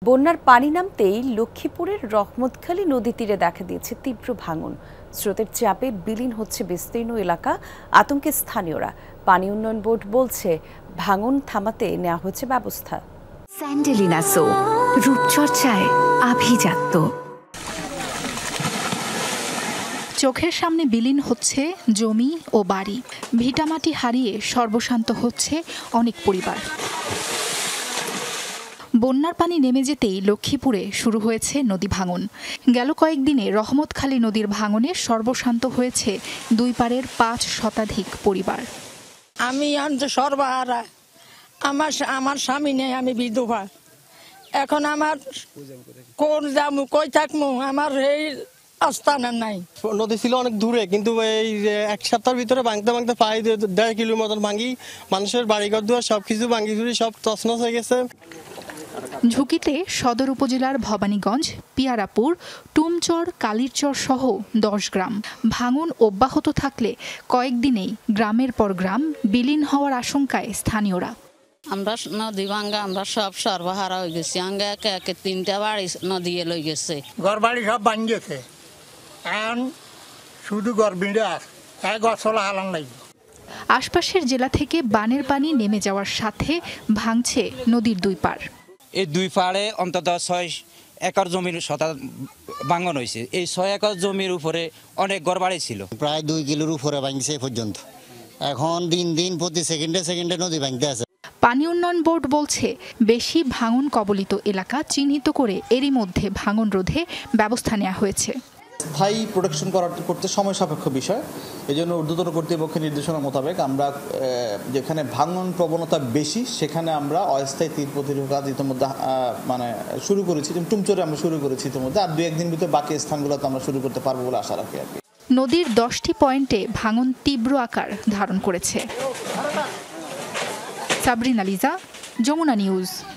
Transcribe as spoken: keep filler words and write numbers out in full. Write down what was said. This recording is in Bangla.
বন্যার পানি নামতেই লক্ষ্মীপুরের রহমতখালী নদী তীরে দেখা দিয়েছে তীব্র ভাঙন। স্রোতের চাপে বিলীন হচ্ছে বিস্তীর্ণ এলাকা। আতঙ্কে স্থানীয়রা। পানি উন্নয়ন বোর্ড বলছে, ভাঙন থামাতে নেওয়া হয়েছে ব্যবস্থা। স্যান্ডেলিনা সো, রূপচর্চায় আভিজাত্য। চোখের সামনে বিলীন হচ্ছে জমি ও বাড়ি। ভিটামাটি হারিয়ে সর্বশান্ত হচ্ছে অনেক পরিবার। বন্যার পানি নেমে যেতেই লক্ষ্মীপুরে শুরু হয়েছে নদী ভাঙন। গেল কয়েকদিনে রহমতখালী নদীর ভাঙনে সর্বশান্ত হয়েছে দুই পাড়ের পাঁচ শতাধিক পরিবার। আমি সর্বহারা, আমার আমার স্বামী নেই, আমি বিধবা। এখন আমার কোন যামু কই থাকমু, আমার এই আস্থানা নাই। নদী ছিল অনেক দূরে, কিন্তু এই এক সপ্তাহের ভিতরে ভাঙতে ভাঙতে প্রায় দেড় কিলোর মতন ভাঙি, মানুষের বাড়িঘর দুয়ার সবকিছু ভাঙি ঘুরি সব তছনছ হয়ে গেছে। ঝুঁকিতে সদর উপজেলার ভবানীগঞ্জ, পিয়ারাপুর, টুমচর, কালিরচর সহ দশ গ্রাম। ভাঙন অব্যাহত থাকলে কয়েকদিনেই গ্রামের পর গ্রাম বিলীন হওয়ার আশঙ্কায় স্থানীয়রা। আমরা নদী ভাঙ্গা আমরা সব সর্বহারা হয়ে গেছি। আঙ্গে একে একে তিনটা বাড়ি নদী লই গেছে, ঘর বাড়ি সব ভাঙ গেছে। এখন শুধু ঘর বিড়া এক গছলা হালান লাগবে। আশপাশের জেলা থেকে বানের পানি নেমে যাওয়ার সাথে ভাঙছে নদীর দুই পাড়। এই দুই পাড়ে অন্তত ছয় একর জমির শতা ভাঙন হয়েছে। এই ছয় একর জমির উপরে অনেক ঘরবাড়ি ছিল, প্রায় দুই কিলোর উপরে ভাঙছে এ পর্যন্ত। এখন দিন দিন প্রতি সেকেন্ডে সেকেন্ডে নদী ভাঙতে আছে। পানি উন্নয়ন বোর্ড বলছে, বেশি ভাঙন কবলিত এলাকা চিহ্নিত করে এরই মধ্যে ভাঙন রোধে ব্যবস্থা নেওয়া হয়েছে। স্থায়ী প্রোটেকশন করা করতে সময় সাপেক্ষ বিষয়। এই জন্য ঊর্ধ্বতন কর্তৃপক্ষের নির্দেশনা মোতাবেক আমরা যেখানে ভাঙন প্রবণতা বেশি সেখানে আমরা অস্থায়ী তীর প্রতিরোধ কাজ ইতিমধ্যে মানে শুরু করেছি। টুমচরে আমরা শুরু করেছি ইতিমধ্যে, আর দু একদিন ভিতরে বাকি স্থানগুলোতে আমরা শুরু করতে পারবো বলে আশা রাখি আর কি। নদীর দশটি পয়েন্টে ভাঙন তীব্র আকার ধারণ করেছে। সাবরিনা লিজা, যমুনা নিউজ।